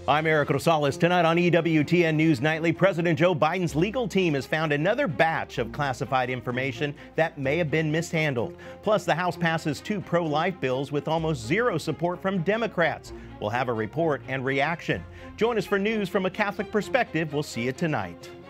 I'm Eric Rosales. Tonight on EWTN News Nightly, President Joe Biden's legal team has found another batch of classified information that may have been mishandled. Plus, the House passes 2 pro-life bills with almost zero support from Democrats. We'll have a report and reaction. Join us for news from a Catholic perspective. We'll see you tonight.